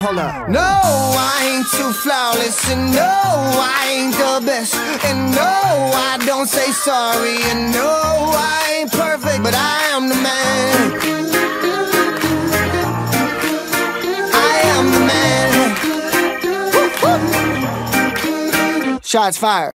Hold up. No, I ain't too flawless, and no, I ain't the best, and no, I don't say sorry, and no, I ain't perfect, but I am the man. I am the man. Woo, woo. Shots fired.